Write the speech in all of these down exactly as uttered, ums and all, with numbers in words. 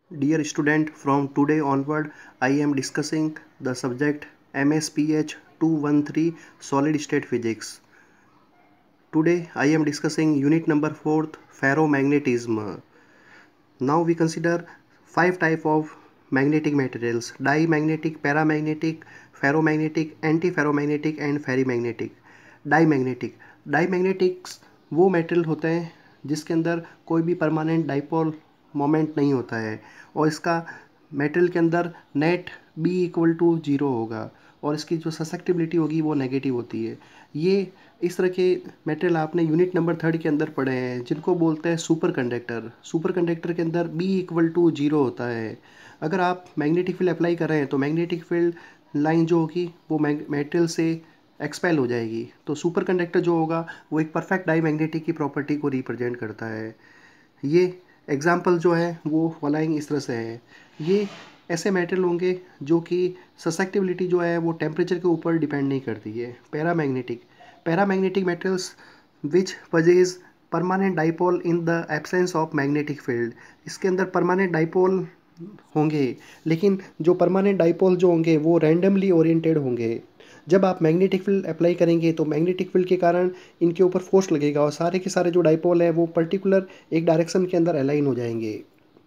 Dear student, from today onward, I am discussing the subject M S P H two one three Solid State Physics. Today I am discussing unit number four Ferromagnetism. Now we consider five type of magnetic materials: dimagnetic, paramagnetic, ferromagnetic, antiferromagnetic and ferrimagnetic. Dimagnetic Dimagnetics वो metal होते हैं जिसके अंदर कोई भी permanent dipole moment नहीं होता है और इसका मेटल के अंदर net be equal to zero होगा और इसकी जो ससेप्टिबिलिटी होगी वो नेगेटिव होती है। ये इस तरह के मेटल आपने यूनिट नंबर थर्ड के अंदर पढ़े हैं जिनको बोलते हैं सुपर कंडक्टर। सुपर कंडक्टर के अंदर बी इक्वल टू ज़ीरो होता है। अगर आप मैग्नेटिक फील्ड अप्लाई कर रहे हैं तो मैग्नेटिक फील्ड लाइन जो होगी वो मेटल से एक्सपेल हो जाएगी। तो सुपर कंडक्टर जो होगा वो एक परफेक्ट डाईमैग्नेटिक की प्रॉपर्टी को रिप्रेजेंट करता है। ये एग्जाम्पल जो है वो फॉलोइंग इस तरह से है। ये ऐसे मेटल होंगे जो कि ससेप्टिबिलिटी जो है वो टेम्परेचर के ऊपर डिपेंड नहीं करती है। Paramagnetic paramagnetic metals which possess permanent dipole in the absence of magnetic field. इसके अंदर परमानेंट डाइपोल होंगे लेकिन जो परमानेंट डाइपोल जो होंगे वो रैंडमली ओरिएंटेड होंगे। जब आप मैग्नेटिक फील्ड अप्लाई करेंगे तो मैग्नेटिक फील्ड के कारण इनके ऊपर फोर्स लगेगा और सारे के सारे जो डाइपोल है वो पर्टिकुलर एक डायरेक्शन के अंदर अलाइन हो जाएंगे।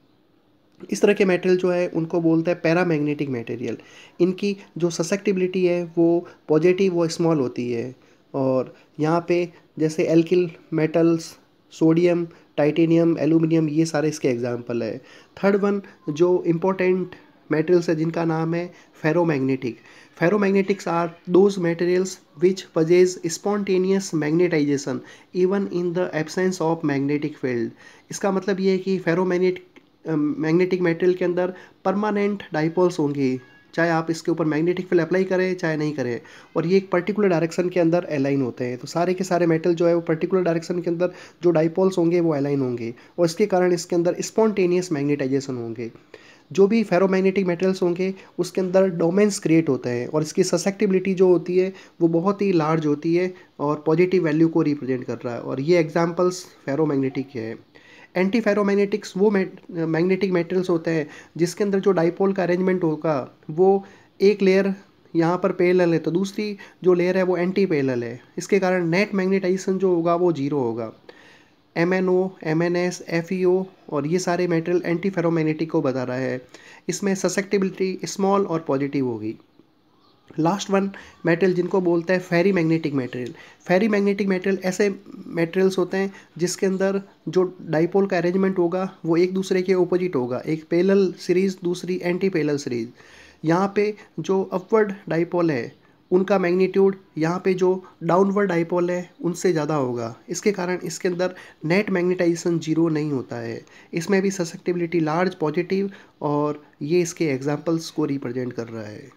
इस तरह के मेटेरियल जो है उनको बोलते हैं पैरामैग्नेटिक मटेरियल। इनकी जो ससेप्टिबिलिटी है वो पॉजिटिव व स्मॉल होती है। और यहाँ पे जैसे alkali metals, sodium, titanium, aluminium, ये सारे इसके एग्जाम्पल है। थर्ड वन जो इम्पोर्टेंट मेटेरियल्स है जिनका नाम है ferromagnetic. Ferromagnetic are those materials which possess spontaneous magnetization even in the absence of magnetic field। इसका मतलब ये है कि फेरोमैग्नेटिक मैग्नेटिक मेटेरियल के अंदर परमानेंट डाइपोल्स होंगे, चाहे आप इसके ऊपर मैग्नेटिक फील्ड अप्लाई करें चाहे नहीं करें, और ये एक पर्टिकुलर डायरेक्शन के अंदर अलाइन होते हैं। तो सारे के सारे मेटल जो है वो पर्टिकुलर डायरेक्शन के अंदर जो डाइपोल्स होंगे वो अलाइन होंगे और इसके कारण इसके अंदर स्पॉन्टेनियस मैग्नेटाइजेशन होंगे। जो भी फेरोमैग्नेटिक मेटल्स होंगे उसके अंदर डोमेन्स क्रिएट होते हैं और इसकी ससेप्टिबिलिटी जो होती है वो बहुत ही लार्ज होती है और पॉजिटिव वैल्यू को रिप्रेजेंट कर रहा है। और ये एग्जांपल्स फेरोमैग्नेटिक के हैं। एंटी फेरोमैग्नेटिक्स वो मैग्नेटिक मेटल्स होते हैं जिसके अंदर जो डाइपोल का अरेंजमेंट होगा वो एक लेयर यहाँ पर पैरेलल है तो दूसरी जो लेयर है वो एंटी पैरेलल है। इसके कारण नेट मैग्नेटाइजेशन जो होगा वो जीरो होगा। M N O, M N S, F E O और ये सारे मेटल एंटी फेरोमैग्नेटिक को बता रहा है। इसमें ससेप्टिबिलिटी स्मॉल और पॉजिटिव होगी। लास्ट वन मेटल जिनको बोलते हैं ferrimagnetic material. Ferrimagnetic material ऐसे मेटेरियल्स होते हैं जिसके अंदर जो डाइपोल का अरेंजमेंट होगा वो एक दूसरे के ओपोजिट होगा, एक पैरेलल सीरीज दूसरी एंटी पैरेलल सीरीज। यहाँ पे जो अपवर्ड डाइपोल है उनका मैग्नीट्यूड यहाँ पे जो डाउनवर्ड डाइपोल है उनसे ज़्यादा होगा। इसके कारण इसके अंदर नेट मैग्नेटाइजेशन जीरो नहीं होता है। इसमें भी ससेप्टिबिलिटी लार्ज, पॉजिटिव, और ये इसके एग्जांपल्स को रिप्रेजेंट कर रहा है।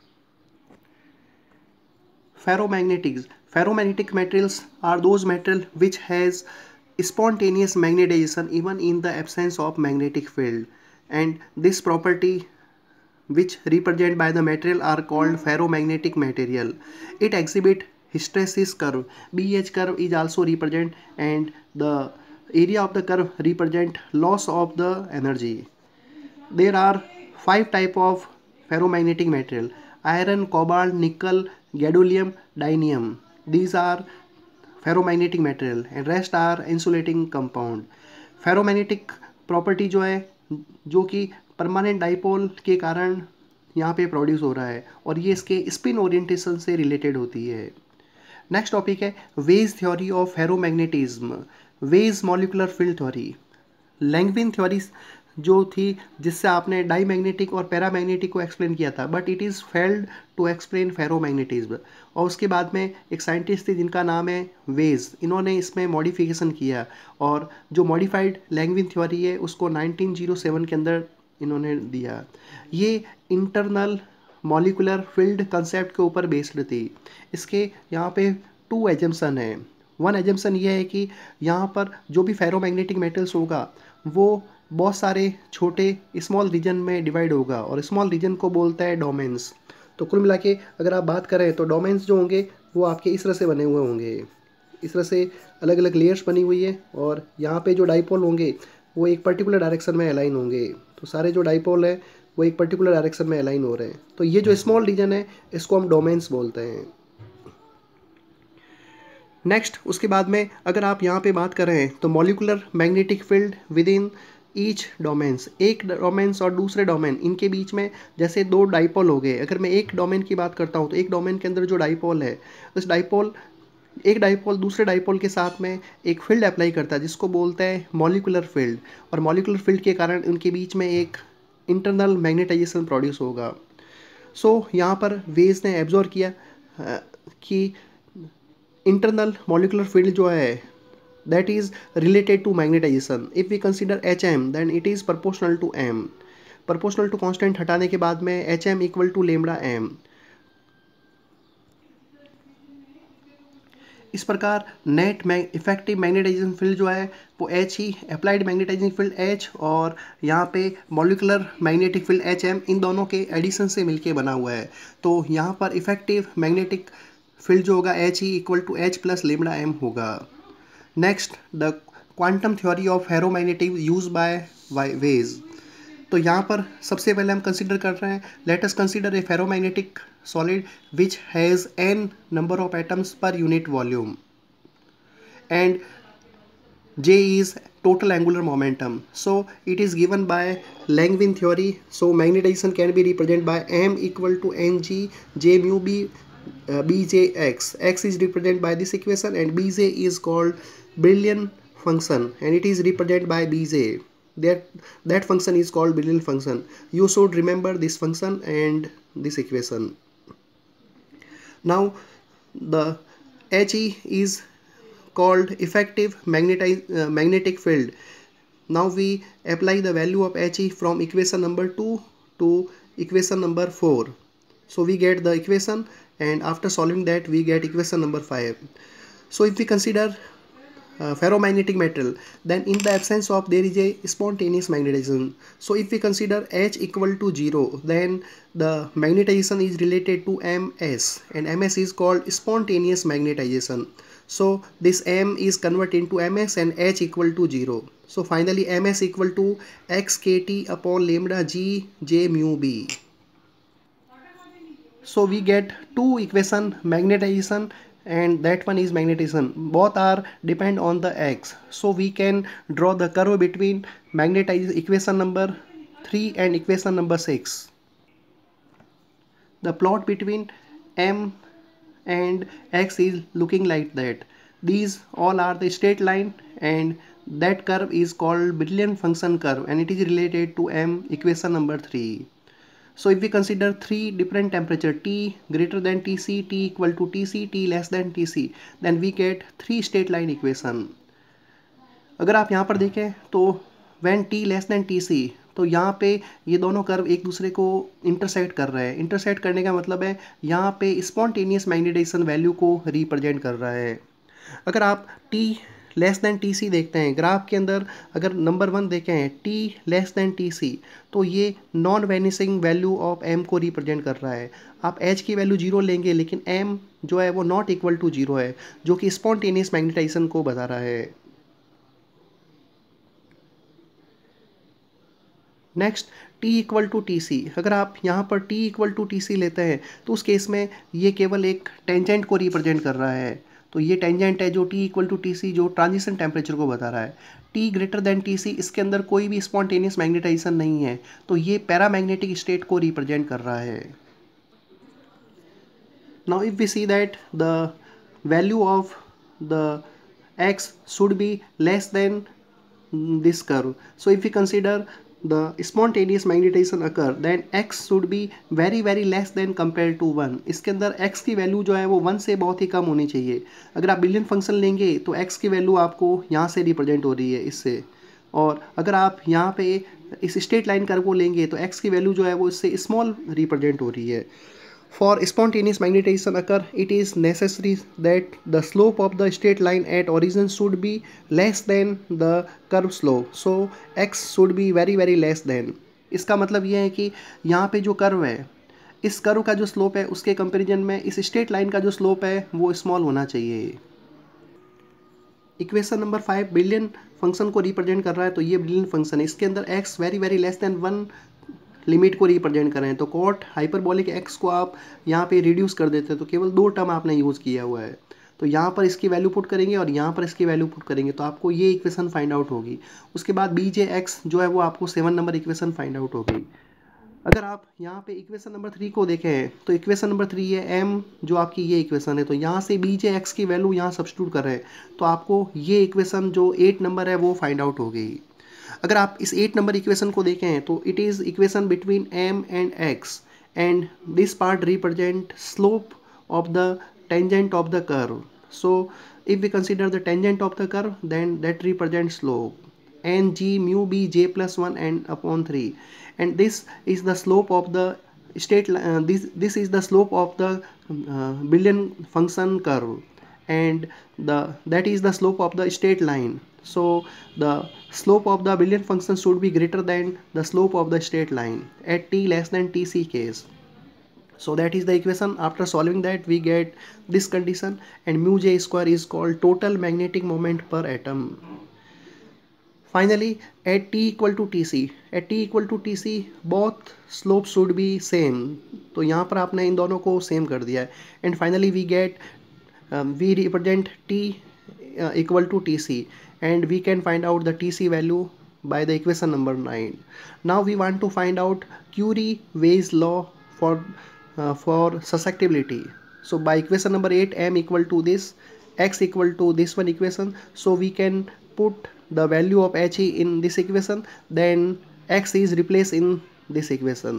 Ferromagnetics ferromagnetic materials are those metal which has spontaneous magnetization even in the absence of magnetic field, and this property which represented by the material are called ferromagnetic material. It exhibit hysteresis curve. B H curve is also represent and the area of the curve represent loss of the energy. There are five type of ferromagnetic material: iron, cobalt, nickel, gadolinium, dynium. These are ferromagnetic material and rest are insulating compound. Ferromagnetic property जो है जो कि permanent dipole के कारण यहाँ पे produce हो रहा है और ये इसके स्पिन ओरिएंटेशन से रिलेटेड होती है। नेक्स्ट टॉपिक है Weiss theory of ferromagnetism. Weiss molecular field theory. Langevin theory जो थी जिससे आपने डाईमैग्नेटिक और पैरामैग्नेटिक को एक्सप्लेन किया था, but it is failed to explain ferromagnetism. और उसके बाद में एक साइंटिस्ट थे जिनका नाम है वेज। इन्होंने इसमें मॉडिफिकेशन किया और जो मॉडिफाइड लैंगविन थ्योरी है उसको नाइनटीन ओ सेवन के अंदर इन्होंने दिया। ये इंटरनल मॉलिकुलर फील्ड कंसेप्ट के ऊपर बेस्ड थी। इसके यहाँ पे टू एजम्पशन है। वन एजम्पशन ये है कि यहाँ पर जो भी फेरोमैग्नेटिक मेटल्स होगा वो बहुत सारे छोटे स्मॉल रीजन में डिवाइड होगा और स्मॉल रीजन को बोलता है डोमेन्स। तो कुल मिला के अगर आप बात करें तो डोमेन्स जो होंगे वो आपके इस तरह से बने हुए होंगे, इस तरह से अलग अलग लेयर्स बनी हुई है और यहाँ पे जो डाइपोल होंगे वो एक पर्टिकुलर डायरेक्शन में अलाइन होंगे। तो सारे जो डाइपोल है वो एक पर्टिकुलर डायरेक्शन में अलाइन हो रहे हैं। तो ये जो स्मॉल रीजन है इसको हम डोमेन्स बोलते हैं। नेक्स्ट उसके बाद में अगर आप यहाँ पे बात करें तो molecular magnetic field within each domains, एक डोमेन्स और दूसरे डोमेन इनके बीच में जैसे दो डाइपोल हो गए। अगर मैं एक डोमेन की बात करता हूँ तो एक डोमेन के अंदर जो डाइपोल है उस डाइपोल एक डाइपोल दूसरे डाइपोल के साथ में एक फील्ड अप्लाई करता है जिसको बोलते हैं मॉलिकुलर फील्ड, और मॉलिकुलर फील्ड के कारण उनके बीच में एक इंटरनल मैग्नेटाइजेशन प्रोड्यूस होगा। सो so, यहाँ पर वेज ने एब्जॉर्व किया uh, कि इंटरनल मॉलिकुलर फील्ड जो है that is related to magnetization. If we consider H M then it is proportional to M. Proportional to constant हटाने के बाद में H M equal to lambda M. इस प्रकार नेट इफेक्टिव मैग्नेटाइजेशन फील्ड जो है वो H ही, अप्लाइड मैग्नेटाइजिंग फील्ड H और यहाँ पे molecular magnetic field H M, इन दोनों के एडिशन से मिलके बना हुआ है। तो यहाँ पर इफेक्टिव मैग्नेटिक फील्ड जो होगा H ही equal to H plus lambda M होगा। Next the quantum theory of ferromagnetism use by Weiss. तो यहाँ पर सबसे पहले हम कंसिडर कर रहे हैं, let us consider a ferromagnetic solid which has N number of atoms per unit volume and J is total angular momentum. So it is given by Langevin theory. So magnetization can be represented by M equal to Ng J mu b uh, Bjx. X is represented by this equation and Bj is called Brillouin function and it is represented by Bj. That that function is called Brillouin function. You should remember this function and this equation. Now the He is called effective magnetize, uh, magnetic field. Now we apply the value of He from equation number two to equation number four. So we get the equation and after solving that we get equation number five. So if we consider uh, ferromagnetic metal, then in the absence of there is a spontaneous magnetism. So if we consider H equal to zero, then the magnetization is related to M S and M S is called spontaneous magnetization. So this M is converted into M S and H equal to zero. So finally M S equal to X K T upon lambda G J mu B. So we get two equation, magnetization and that one is magnetization. Both are depend on the X. So we can draw the curve between magnetization equation number three and equation number six. The plot between M and X is looking like that. These all are the straight line and that curve is called Brillouin function curve and it is related to M, equation number three. So if we consider three different temperature, T greater than T C, T equal to T C, T less than T C, then we get three straight line equation. अगर आप यहाँ पर देखें तो when T less than T C, तो यहाँ पे ये दोनों कर्व एक दूसरे को इंटरसेक्ट कर रहे हैं। इंटरसेक्ट करने का मतलब है यहाँ पे स्पॉन्टेनियस मैग्नेटाइजेशन वैल्यू को रिप्रेजेंट कर रहा है। अगर आप T less than T C देखते हैं ग्राफ के अंदर, अगर नंबर वन देखें T less than T C, तो ये non vanishing value of M को रिप्रेजेंट कर रहा है। आप H की वैल्यू जीरो लेंगे लेकिन M जो है वो नॉट इक्वल टू जीरो है, जो कि स्पॉन्टेनियस मैग्नेटाइजेशन को बता रहा है। Next T equal to T C, अगर आप यहाँ पर T equal to T C लेते हैं तो उस केस में ये केवल एक टेंजेंट को रिप्रेजेंट कर रहा है। तो ये टेंजेंट है जो T equal to T C जो ट्रांजिशन टेम्परेचर को बता रहा है। T greater than T C, इसके अंदर कोई भी स्पॉन्टेनियस मैग्नेटाइजेशन नहीं है, तो ये पैरामैग्नेटिक स्टेट को रिप्रेजेंट कर रहा है। Now if we see that the value of the X should be less than this curve. So if we consider the spontaneous magnetization occur, then X should be very very less than compared to one. इसके अंदर X की value जो है वो one से बहुत ही कम होनी चाहिए। अगर आप बिलियन फंक्शन लेंगे तो X की वैल्यू आपको यहाँ से रिप्रेजेंट हो रही है इससे, और अगर आप यहाँ पे इस स्ट्रेट लाइन कर्व को लेंगे तो X की वैल्यू जो है वो इससे स्मॉल रिप्रेजेंट हो रही है। For spontaneous magnetization occur, it is necessary that the slope of the straight line at origin should be less than the curve slope. So X should be very very less than. इसका मतलब ये है कि यहाँ पे जो curve है, इस कर्व का जो स्लोप है उसके कंपैरिजन में इस स्ट्रेट लाइन का जो स्लोप है वो स्मॉल होना चाहिए। Equation number five Brillouin function को रिप्रेजेंट कर रहा है, तो ये बिलियन फंक्शन है, इसके अंदर x very very less than one limit को रिप्रेजेंट कर रहे हैं। तो कॉट हाइपरबोलिक एक्स को आप यहाँ पे रिड्यूस कर देते हैं, तो केवल दो टर्म आपने यूज़ किया हुआ है। तो यहाँ पर इसकी वैल्यू पुट करेंगे और यहाँ पर इसकी वैल्यू पुट करेंगे, तो आपको ये इक्वेशन फाइंड आउट होगी। उसके बाद बी जे एक्स जो है वो आपको seven number equation find out होगी। अगर आप यहाँ पे इक्वेशन नंबर थ्री को देखें तो इक्वेशन नंबर थ्री है एम जो आपकी ये इक्वेशन है, तो यहाँ से बी जे एक्स की वैल्यू यहाँ सब्स्टिट्यूट कर रहे हैं, तो आपको ये इक्वेशन जो एट नंबर है वो फाइंड आउट हो गई। अगर आप इस एट नंबर इक्वेशन को देखें तो it is equation between M and X and this part represent slope of the tangent of the curve. So if we consider the tangent of the curve, then that represents slope n g mu b j plus one and upon three, and this is the slope of the state uh, this this is the slope of the uh, billion function curve, and the that is the slope of the straight line. So the slope of the billion function should be greater than the slope of the straight line at t less than tc case. So that is the equation. After solving that we get this condition, and mu j square is called total magnetic moment per atom. Finally, at t equal to tc, at t equal to tc both slopes should be same. तो यहाँ पर आपने इन दोनों को same कर दिया है, and finally we get um, we represent t uh, equal to tc, and we can find out the tc value by the equation number nine. Now we want to find out Curie-Weiss law for Uh, for susceptibility. So by equation number eight, m equal to this, x equal to this one equation, so we can put the value of he in this equation, then x is replaced in this equation.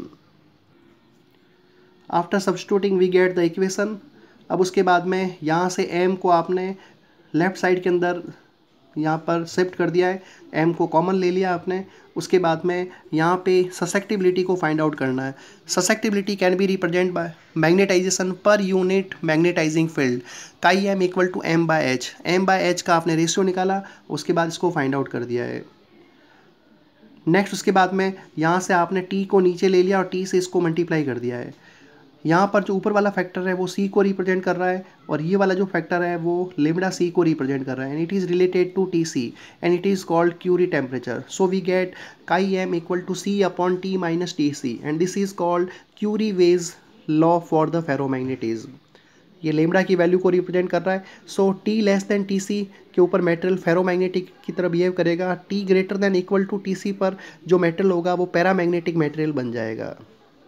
After substituting we get the equation. अब उसके बाद में यहाँ से m को आपने left side के अंदर यहाँ पर शिफ्ट कर दिया है, m को कॉमन ले लिया आपने। उसके बाद में यहाँ पे ससेप्टिबिलिटी को फाइंड आउट करना है। Susceptibility can be represent by magnetization per unit magnetizing field, chi M equal to M by H. M by H का आपने रेशियो निकाला, उसके बाद इसको फाइंड आउट कर दिया है। नेक्स्ट उसके बाद में यहाँ से आपने टी को नीचे ले लिया और टी से इसको मल्टीप्लाई कर दिया है। यहाँ पर जो ऊपर वाला फैक्टर है वो सी को रिप्रेजेंट कर रहा है, और ये वाला जो फैक्टर है वो लेमडा सी को रिप्रेजेंट कर रहा है, and it is related to T C, and it is called Curie temperature. So we get chi M equal to C upon T minus T C, and this is called Curie Weiss law for the ferromagnetism. ये lambda की value को represent कर रहा है. So T less than T C के ऊपर material ferromagnetic की तरह बिहेव करेगा. T greater than equal to T C पर जो मेटेरियल होगा वो पैरामैग्नेटिक मेटेरियल बन जाएगा.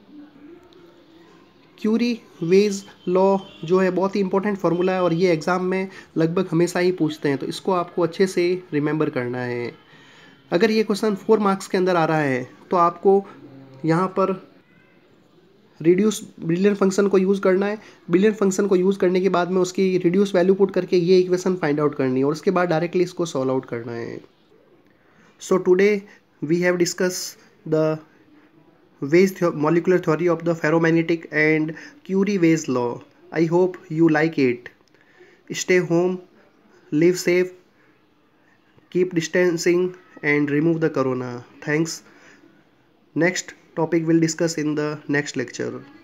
क्यूरी-वेज लॉ जो है बहुत ही इंपॉर्टेंट फार्मूला है, और ये एग्ज़ाम में लगभग हमेशा ही पूछते हैं, तो इसको आपको अच्छे से रिमेंबर करना है. अगर ये क्वेश्चन फोर मार्क्स के अंदर आ रहा है तो आपको यहाँ पर रिड्यूस बिलियन फंक्शन को यूज़ करना है. बिलियन फंक्शन को यूज़ करने के बाद में उसकी रिड्यूस वैल्यू पुट करके ये इक्वेशन फाइंड आउट करनी है, और उसके बाद डायरेक्टली इसको सॉल्व आउट करना है. So today we have discuss the Weiss molecular theory of the ferromagnetic and Curie-Weiss law. I hope you like it. Stay home, live safe, keep distancing, and remove the corona. Thanks. Next topic we'll discuss in the next lecture.